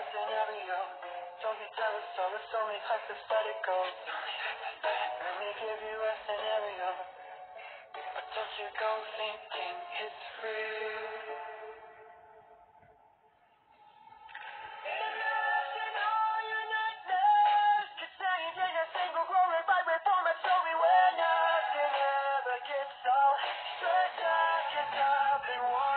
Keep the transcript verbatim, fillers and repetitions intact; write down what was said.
a scenario. Don't be jealous, all it's only hypothetical. Let me give you a scenario. But don't you go thinking it's real. Imagine all your nightmares could change in a single glorified reform a story where nothing ever gets all straight back and up in one.